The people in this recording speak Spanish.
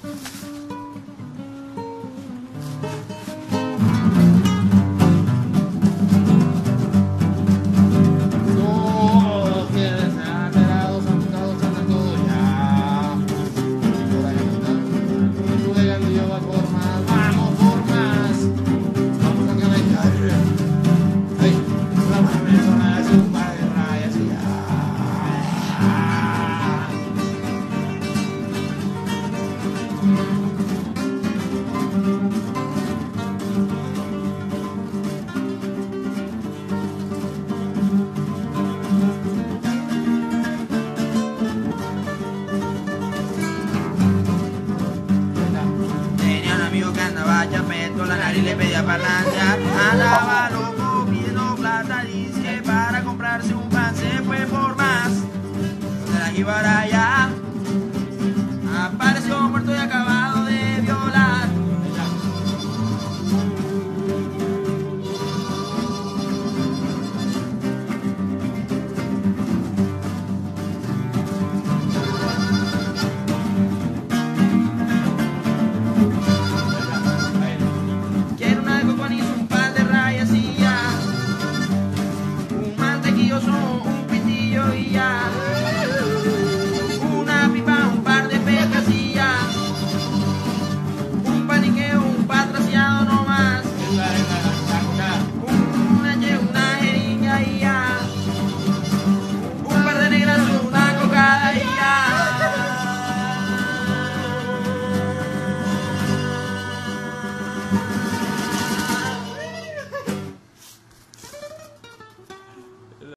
La nariz le pedía parlantear, andaba loco pidiendo plata, dice para comprarse un pan, se fue por más, donde la iba allá.